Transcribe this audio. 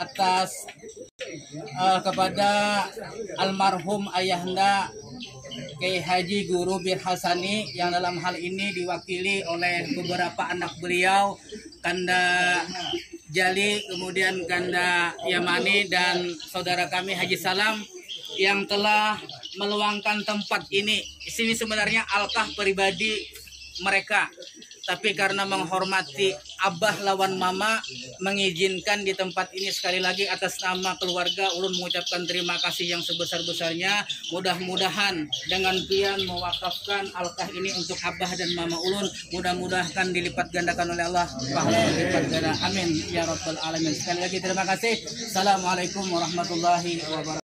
atas kepada almarhum ayahanda Kiai Haji Guru Bir Hasani yang dalam hal ini diwakili oleh beberapa anak beliau, Kanda Jali, kemudian Kanda Yamani dan saudara kami Haji Salam yang telah meluangkan tempat ini. Di sini sebenarnya alkah pribadi mereka, tapi karena menghormati abah lawan mama mengizinkan di tempat ini. Sekali lagi atas nama keluarga ulun mengucapkan terima kasih yang sebesar-besarnya. Mudah-mudahan dengan pian mewakafkan alkah ini untuk abah dan mama ulun, mudah-mudahan dilipat gandakan oleh Allah pahala lipat ganda. Amin ya rabbal alamin. Sekali lagi terima kasih. Assalamualaikum warahmatullahi wabarakatuh.